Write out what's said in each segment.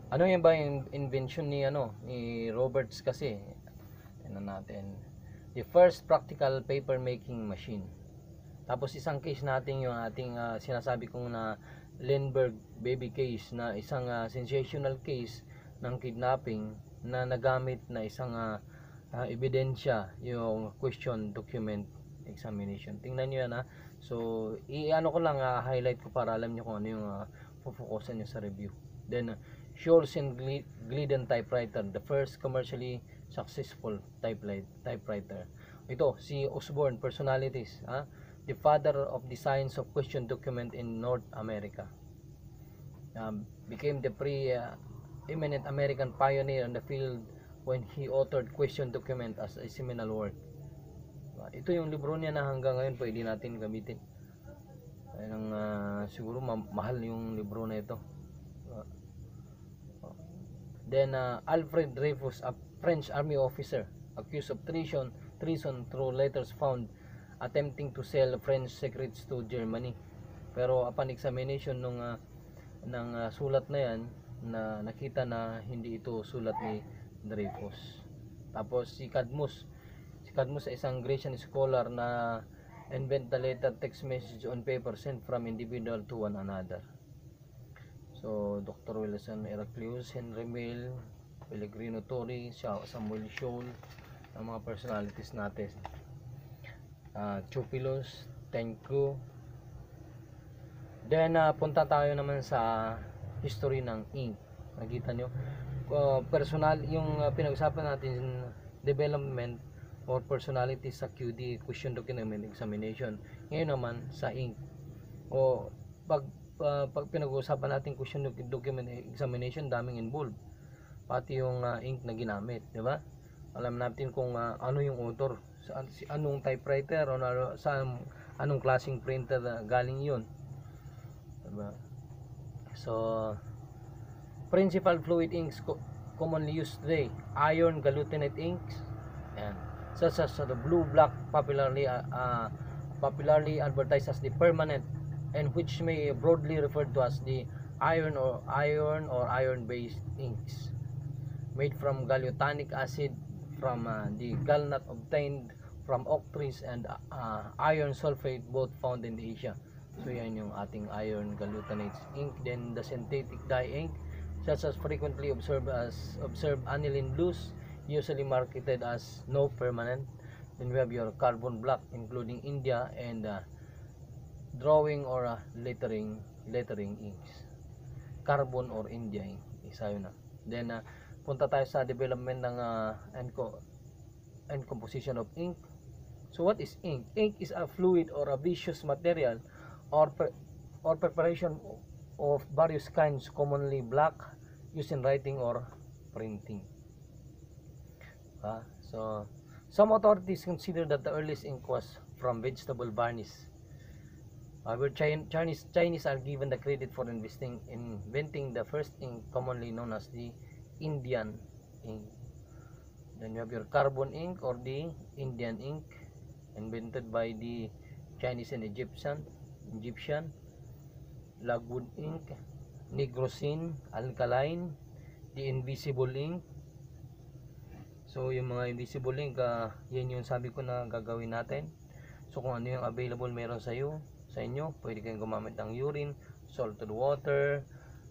Ano yan ba yung invention ni Roberts kasi? Tingnan natin. The first practical paper making machine. Tapos isang case natin yung ating sinasabi kong na Lindbergh baby case, na isang sensational case ng kidnapping na nagamit na isang ebidensya, yung question document examination. Tingnan niyo yan ha. So, i-ano ko lang, highlight ko para alam niyo kung ano yung focusan niyo sa review. Then, Scholz and Glidden typewriter, the first commercially successful typewriter. Ito, si Osborne, personalities, the father of the science of question document in North America. Became the pre-eminent American pioneer in the field when he authored question document as a seminal work. Ito yung libro niya na hanggang ngayon pwede natin gamitin. Ayun siguro mahal yung libro na ito. Then Alfred Dreyfus, a French army officer accused of treason through letters found attempting to sell French secrets to Germany. Pero upon examination ng sulat na yan, na nakita na hindi ito sulat ni Dreyfus. Tapos si Cadmus ay isang Grecian scholar na invent the letter text message on paper sent from individual to one another. So, Dr. Wilson Heraclius, Henry Mill, Pellegrino Tori, Samuel Scholl, ang mga personalities natin. Chupilos, Tenku. Then, punta tayo naman sa history ng ink. Nakita nyo? Personal, yung pinag-usapan natin, development or personality sa QD, question document examination. Ngayon naman sa ink. O, pag pinag-uusapan natin question document examination, daming involved, pati yung ink na ginamit, di ba? Alam natin kung ano yung author, anong typewriter o anong klaseng printer galing yun, di ba? So, principal fluid inks commonly used today: iron glutinate inks, and such as the blue black, popularly advertised as the permanent, and which may broadly referred to as the iron based inks, made from gallutanic acid from the gallnut obtained from oak trees, and iron sulfate, both found in Asia. So yan yung ating iron glutinate ink. Then the synthetic dye ink, such as frequently observed aniline blues, usually marketed as no permanent. Then we have your carbon black, including India, and drawing or lettering inks. Carbon or India ink, isa yun na. Then punta tayo sa development ng and composition of ink. So what is ink? Ink is a fluid or a viscous material or preparation of various kinds, commonly black, used in writing or printing. So some authorities consider that the earliest ink was from vegetable varnish. However, Chinese are given the credit for inventing the first ink, commonly known as the Indian ink. Then you have your carbon ink or the Indian ink, invented by the Chinese and Egyptian. Lagwood ink, nigrosin, alkaline, the invisible ink. So yung mga invisible ink, yan yung sabi ko na gagawin natin. So kung ano yung available meron sa inyo, pwede kayong gumamit ng urine, salted water,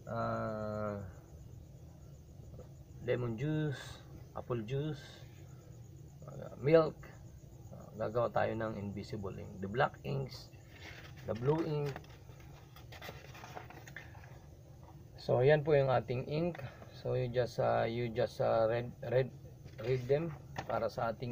lemon juice, apple juice, milk. Gagawa tayo ng invisible ink. The black inks, the blue ink. So yan po yung ating ink. So you just read them para sa ating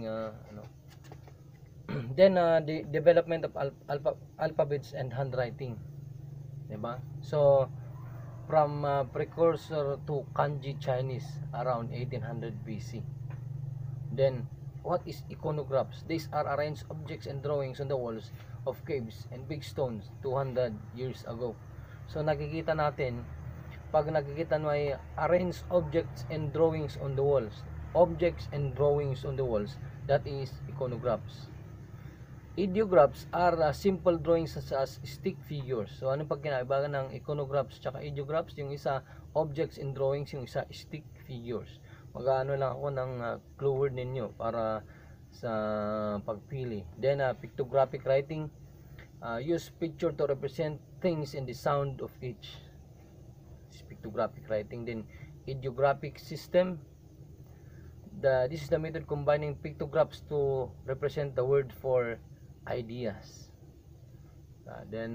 then the development of alphabets and handwriting, diba? So from precursor to kanji Chinese around 1800 BC. Then what is iconographs? These are arranged objects and drawings on the walls of caves and big stones 200 years ago. So nakikita natin, pag nakikita mo ay arranged objects and drawings on the walls, that is iconographs. Ideographs are simple drawings such as stick figures. So ano pag kinaibagan ng iconographs tsaka ideographs? Yung isa objects in drawings, yung isa stick figures. Mag-ano lang ako ng clue word ninyo para sa pagpili. Then pictographic writing, use picture to represent things in the sound of each. Pictographic writing. Then ideographic system, this is the method combining pictographs to represent the word for ideas. Then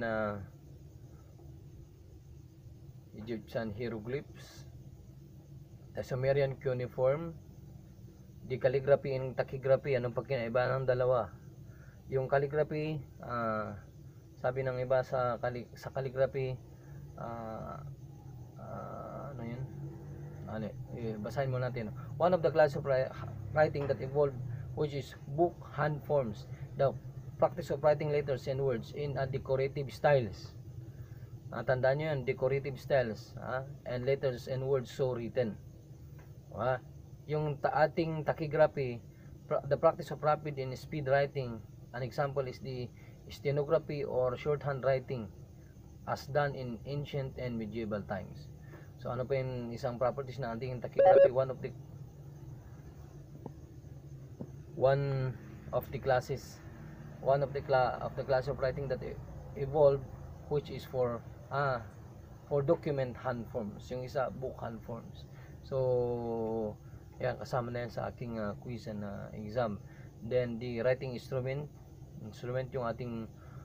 Egyptian hieroglyphs, the Sumerian cuneiform, the calligraphy and tachygraphy. Anong pagkinaiba ng dalawa? Yung calligraphy, sabi ng iba sa calligraphy, ano yun? Basahin mo natin. One of the classes of writing that evolved, which is book hand forms, the practice of writing letters and words in a decorative styles. Tandaan nyo yan, decorative styles, and letters and words so written. Yung ating tachygraphy, the practice of rapid and speed writing. An example is the stenography or shorthand writing as done in ancient and medieval times. So ano pa yung isang properties na ating tachygraphy? One of the class of writing that evolved, which is for document hand forms. Yung isa book hand forms. So yan, kasama na yan sa aking quiz and exam. Then the writing instrument yung ating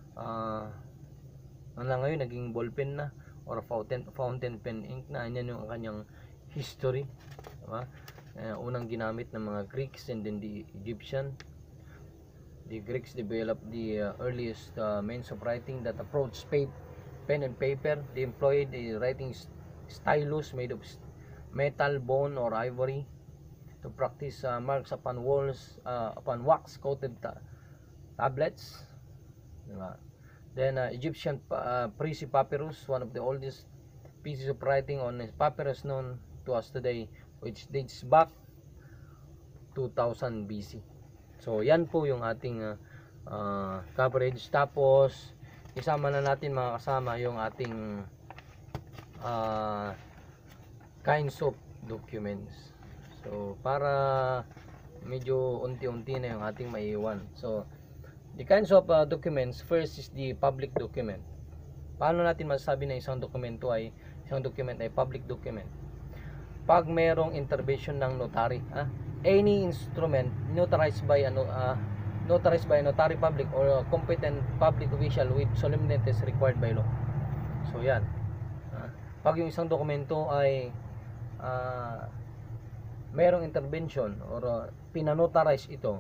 ngayon naging ballpen na or fountain pen ink na. Yan yung kanyang history, diba? Unang ginamit ng mga Greeks and then the Egyptian. The Greeks developed the earliest means of writing that approached pen and paper. They employed the writing stylus made of metal, bone, or ivory to practice marks upon walls, upon wax-coated tablets. Diba? Then Egyptian Prissy papyrus, one of the oldest pieces of writing on papyrus known to us today, which dates back 2000 BC. So yan po yung ating coverage. Tapos isama na natin mga kasama yung ating kinds of documents. So para medyo unti-unti na yung ating maiiwan. So the kinds of documents, first is the public document. Paano natin masasabi na isang document ay public document? Pag mayroong intervention ng notary, any instrument notarized by a notary public or a competent public official with solemnities required by law. So yan. Pag yung isang dokumento ay mayroong intervention or pinanotarize ito,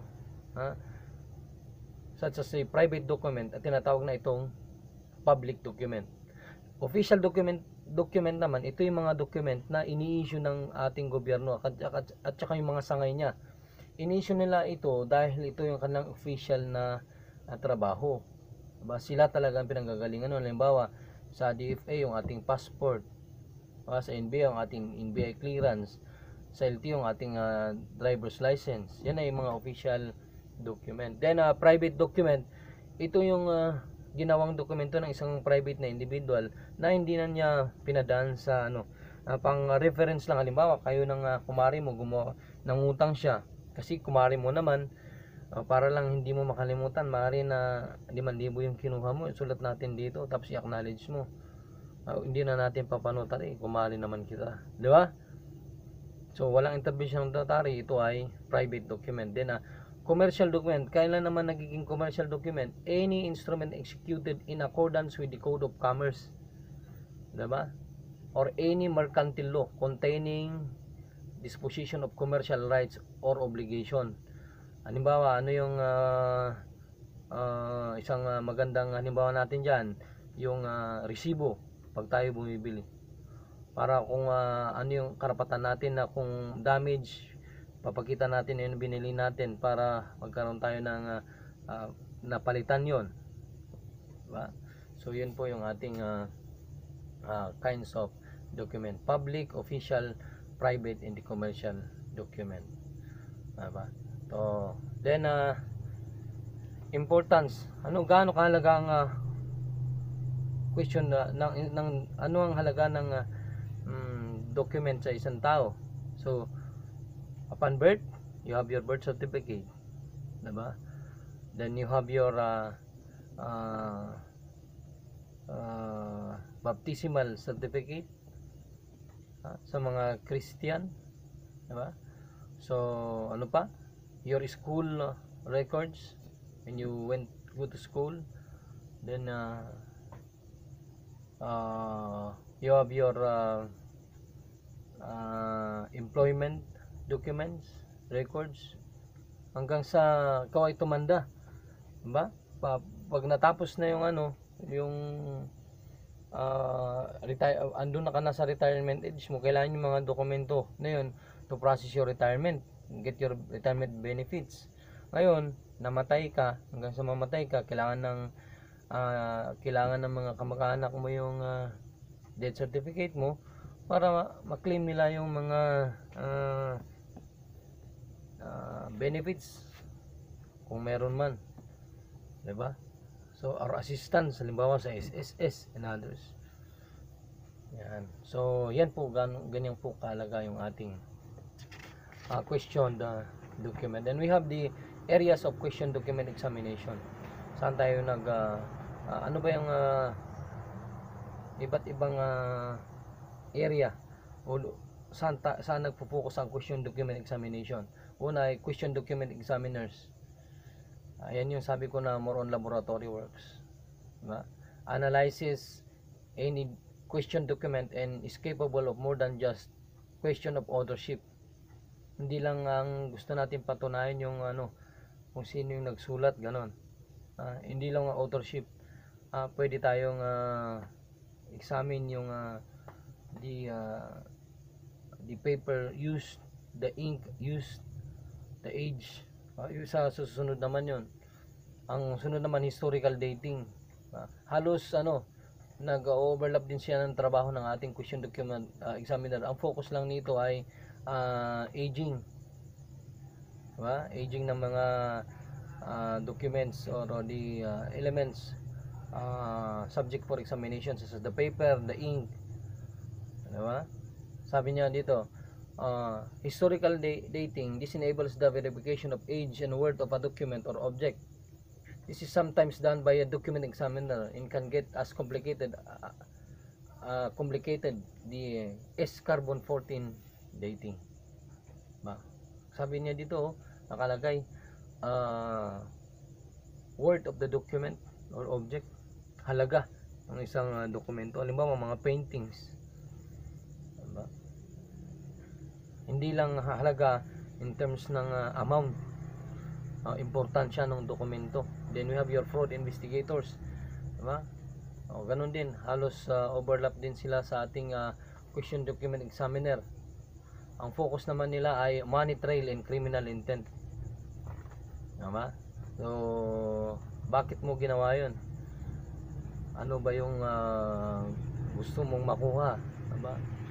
such as a private document, at tinatawag na itong public document. Official document naman, ito yung mga document na ini-issue ng ating gobyerno at saka yung mga sangay niya. In-issue nila ito dahil ito yung kanilang official na trabaho. Diba? Sila talaga ang pinanggagalingan. Halimbawa, sa DFA yung ating passport, sa NBI yung ating NBI clearance, sa LTO yung ating driver's license. Yan ay yung mga official document. Then private document, ito yung ginawang dokumento ng isang private na individual na hindi na niya pinadaan sa pang reference lang. Halimbawa, kayo ng kumari mo nangutang siya, kasi kumari mo naman, para lang hindi mo makalimutan, maaari na 5,000 yung kinuha mo, isulat natin dito tapos i-acknowledge mo. Hindi na natin papanotary, kumari naman kita, di ba? So walang intervention ng notary, ito ay private document. Then commercial document, kailan naman nagiging commercial document? Any instrument executed in accordance with the Code of Commerce, diba? Or any mercantile law containing disposition of commercial rights or obligation. Halimbawa, ano yung isang magandang halimbawa natin dyan, yung resibo pag tayo bumibili. Para kung ano yung karapatan natin na kung damage, papakita natin yung binili natin para magkaroon tayo ng napalitan yon, diba? So yun po yung ating kinds of document: public, official, private, and the commercial document, diba? So then importance, gaano kahalaga ang question ng ano ang halaga ng document sa isang tao. So upon birth, you have your birth certificate, diba? Then you have your baptismal certificate sa mga Christian, diba? So ano pa, your school records when you go to school. Then you have your employment documents, records, hanggang sa ikaw ay tumanda, diba? Pag natapos na yung yung andun na ka na sa retirement age mo, kailangan yung mga dokumento na yun to process your retirement, get your retirement benefits. Ngayon, namatay ka, hanggang sa mamatay ka, kailangan ng mga kamag-anak mo yung death certificate mo para ma-claim nila yung mga benefits kung meron man, diba? So our assistance, halimbawa sa SSS and others. Yan. So yan po, ganyan po kahalaga yung ating question document. And we have the areas of question document examination. Saan tayo ano ba yung iba't ibang area o saan nagpo-focus ang question document examination. Una ay question document examiners. Ayan yung sabi ko na more on laboratory works, diba? Analyzes any question document and is capable of more than just question of authorship. Hindi lang ang gusto natin patunayan yung kung sino yung nagsulat, ganon. Hindi lang ang authorship. Pwede tayong examine yung the paper used, the ink used, the age. Yung sa susunod naman yun. Ang sunod naman, historical dating. Halos nag-overlap din siya ng trabaho ng ating question document examiner. Ang focus lang nito ay aging. Diba? Aging ng mga documents or the elements subject for examination, such as the paper, the ink. Diba? Sabi niya dito, historical dating, this enables the verification of age and worth of a document or object. This is sometimes done by a document examiner and can get as complicated the S-carbon 14 dating. Sabi niya dito, nakalagay worth of the document or object, halaga ng isang dokumento. Halimbawa mga paintings, diba? Hindi lang halaga in terms ng amount, importansya ng dokumento. Then we have your fraud investigators, diba? Ganun din, halos overlap din sila sa ating question document examiner. Ang focus naman nila ay money trail and criminal intent, diba? So bakit mo ginawa yun? Ano ba yung gusto mong makuha, diba?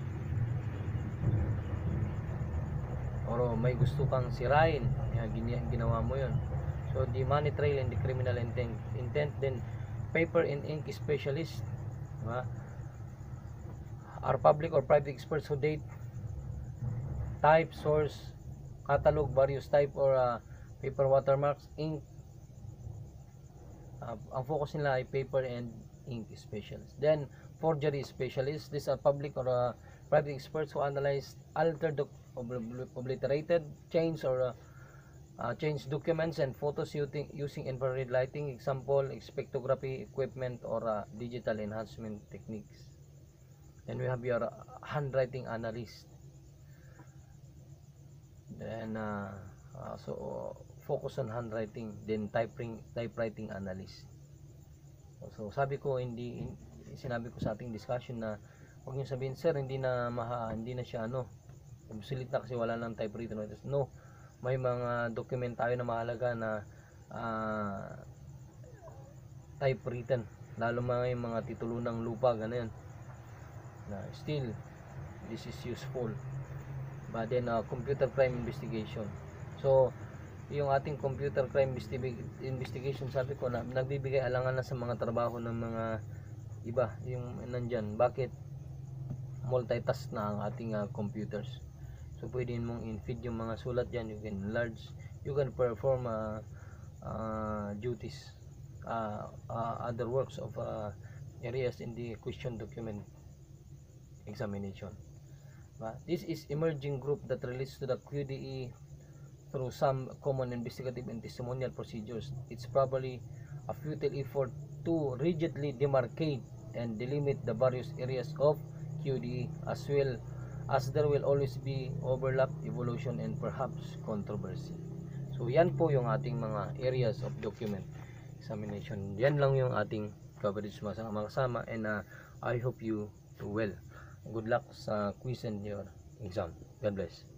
O may gusto kang sirain, ginawa mo yun. So the money trail and the criminal intent. Then paper and ink specialist, diba? Are public or private experts who date, type, source, catalog, various type or paper watermarks, ink. Ang focus nila ay paper and ink specialist. Then forgery specialist, these are public or private experts who analyze altered, obliterated, changed or changed documents and photos using infrared lighting, example spectrography equipment or digital enhancement techniques. Then we have your handwriting analyst. Then so focus on handwriting. Then typewriting analyst. So sabi ko, sinabi ko sa ating discussion na huwag niyo sabihin, sir, hindi na siya obsolete na kasi wala nang typewriter. No, may mga document tayo na mahalaga na typewritten, lalo yung mga titulo ng lupa, ganun na still this is useful. But then computer crime investigation. So yung ating computer crime investigation, sabi ko na nagbibigay alangan na sa mga trabaho ng mga iba yung nandyan. Bakit? Multitask na ang ating computers. So pwede mong in-feed yung mga sulat dyan, you can enlarge, you can perform duties, other works of areas in the question document examination. This is emerging group that relates to the QDE through some common investigative and testimonial procedures. It's probably a futile effort to rigidly demarcate and delimit the various areas of QDE, as well as there will always be overlap, evolution, and perhaps controversy. So yan po yung ating mga areas of document examination. Yan lang yung ating coverage mga kasama, and I hope you do well. Good luck sa quiz and your exam. God bless.